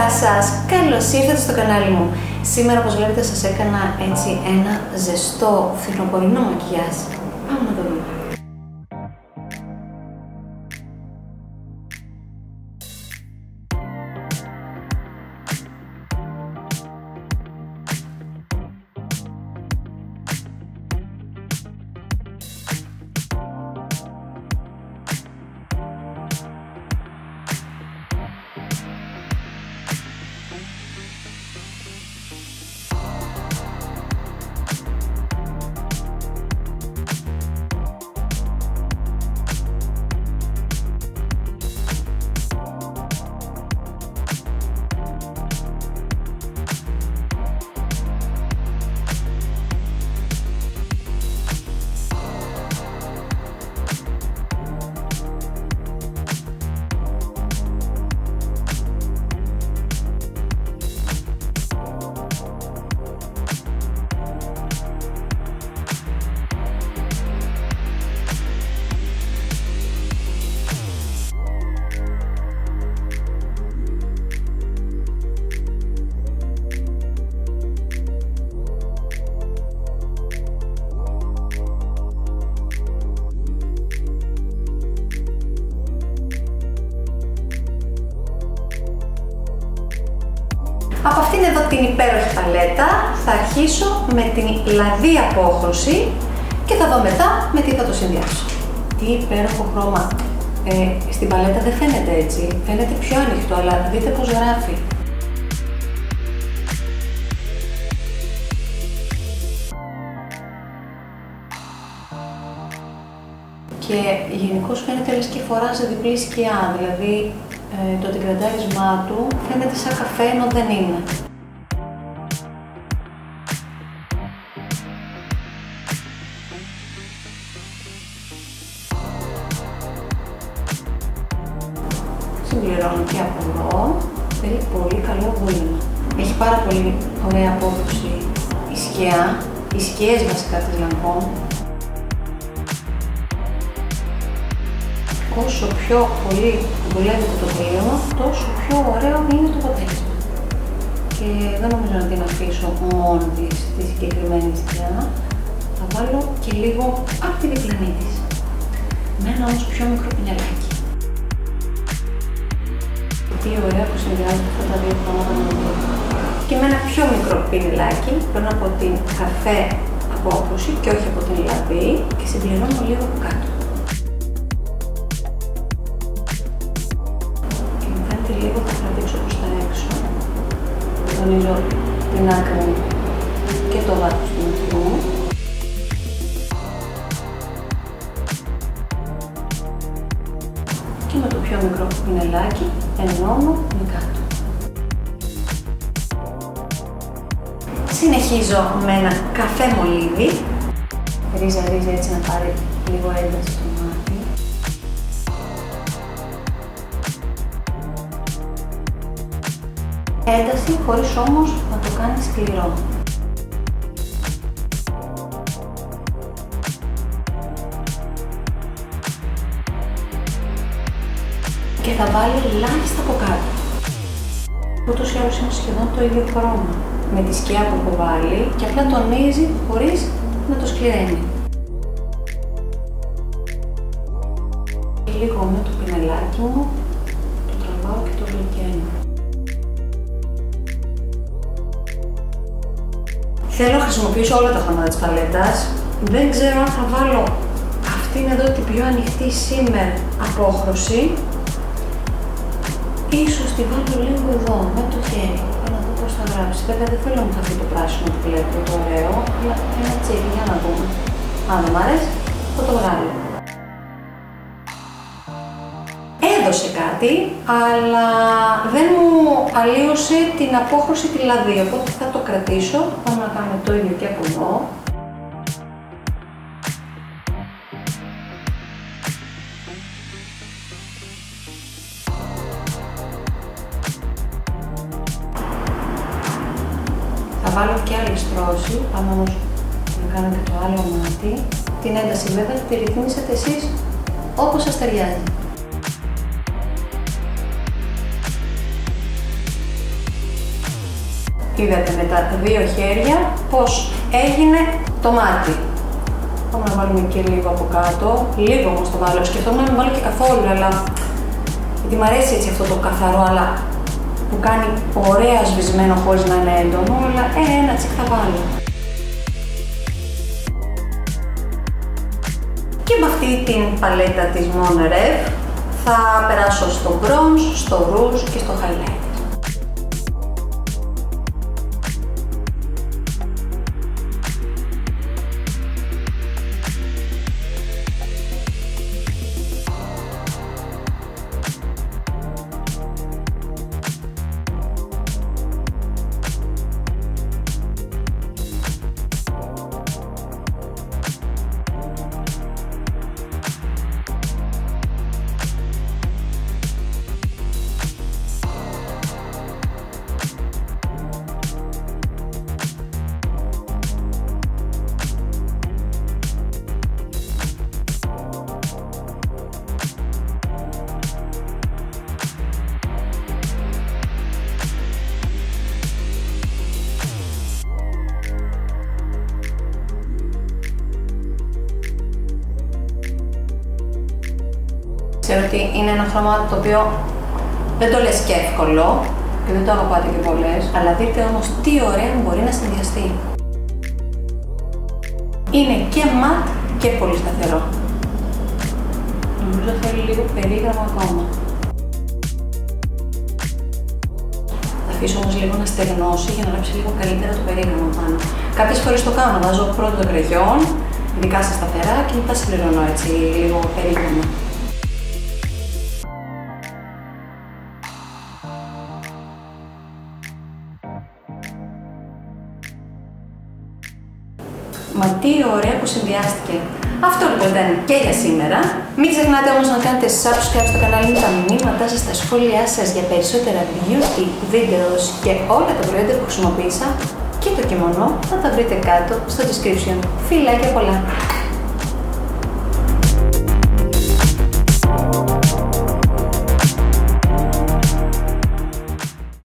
σας! Καλώς ήρθατε στο κανάλι μου. Σήμερα, όπως βλέπετε, σας έκανα έτσι ένα ζεστό φθινοπορεινό μακιγιάζ. Πάμε να το δούμε. Από αυτήν εδώ την υπέροχη παλέτα θα αρχίσω με την λαδί απόχρωση και θα δω μετά με τι θα το συνδυάσω. Τι υπέροχο χρώμα! Στην παλέτα δεν φαίνεται έτσι, φαίνεται πιο ανοιχτό, αλλά δείτε πως γράφει. Και γενικώς φαίνεται λες και φοράζει διπλή σκιά, δηλαδή το τυγκραντάρισμά του φαίνεται σαν καφέ ενώ δεν είναι. Συμπληρώνω και από εδώ, θέλει πολύ καλό βούλημα. Έχει πάρα πολύ ωραία απόχρωση η σκιά, οι σκιές βασικά της Lancôme. Όσο πιο πολύ δουλεύετε το τελείωμα, τόσο πιο ωραίο είναι το αποτέλεσμα. Και δεν νομίζω να την αφήσω μόνο τη συγκεκριμένη σκιά. Θα βάλω και λίγο από τη διπλανή της. Με ένα όμως πιο μικρό πινελάκι. Τι ωραία που συνδυάζονται αυτά τα δύο πράγματα με το. Και με ένα πιο μικρό πινελάκι, παίρνω από την καφέ απόχρωση και όχι από την λαδί και συμπληρώνω λίγο από κάτω. Λίγο θα τραβήξω προς τα έξω, τονίζω την άκρη και το βάθος του ματιού και με το πιο μικρό πινελάκι ενώνω με κάτω. Συνεχίζω με ένα καφέ μολύβι, ρίζα έτσι να πάρει λίγο ένταση στο μάτι. Ένταση χωρίς όμως να το κάνει σκληρό. Και θα βάλω ελάχιστα από κάτω. Ούτως ή άλλως είναι σχεδόν το ίδιο χρώμα με τη σκιά που έχω βάλει και απλά τονίζει χωρίς να το σκληραίνει. Λίγο με το πινελάκι μου το τραβάω και το γλυκαίνω. Θέλω να χρησιμοποιήσω όλα τα χρώματα της παλέτας. Δεν ξέρω αν θα βάλω αυτήν εδώ την πιο ανοιχτή shimmer απόχρωση. Ίσως τη βάλω λίγο εδώ, με το χέρι, για να δω πώς θα γράψει. Βέβαια δεν θέλω να μου χαθεί το πράσινο που βλέπω το ωραίο, αλλά ένα τσίκι, για να δούμε. Αν δεν μ' αρέσει, θα το βγάλω. Έδωσε κάτι, αλλά δεν μου αλλίωσε την απόχρωση τη λαδί, οπότε θα το κρατήσω. Πάμε να κάνουμε το ίδιο και από εδώ. Θα βάλω και άλλη στρώση, πάμε όμως να κάνω και το άλλο μάτι. Την ένταση βέβαια τη ρυθμίσετε εσείς όπως σας ταιριάζει. είδατε με τα δύο χέρια πώς έγινε το μάτι. Πάμε να βάλουμε και λίγο από κάτω, λίγο όμως το βάλω. Σκεφτόμουν να μην βάλω και καθόλου, αλλά γιατί μου αρέσει έτσι αυτό το καθαρό, αλλά που κάνει ωραία σβησμένο χωρίς να είναι έντονο, αλλά ένα τσικ θα βάλω. Και με αυτή την παλέτα της Mon Rêve θα περάσω στο bronze, στο rouge και στο highlight. Ξέρω ότι είναι ένα χρώμα το οποίο δεν το λες και εύκολο και δεν το αγαπάτε και πολλές, αλλά δείτε όμως τι ωραία μπορεί να συνδυαστεί. Είναι και ματ και πολύ σταθερό. Νομίζω θέλει λίγο περίγραμμα ακόμα. Θα αφήσω όμως λίγο να στεγνώσει για να γράψει λίγο καλύτερα το περίγραμμα πάνω. Κάποιες φορές το κάνω, βάζω πρώτο το κραγιόν, ειδικά σε σταθερά και μετά συμπληρώνω έτσι λίγο περίγραμμα. Μα τι ωραία που συνδυάστηκε. Αυτό λοιπόν ήταν και για σήμερα. Μην ξεχνάτε όμως να κάνετε subscribe στο κανάλι μου, τα μηνύματά σας, τα σχόλιά σας για περισσότερα beauty, videos και όλα τα προϊόντα που χρησιμοποίησα και το κείμενο θα τα βρείτε κάτω στο description. Φιλάκια πολλά!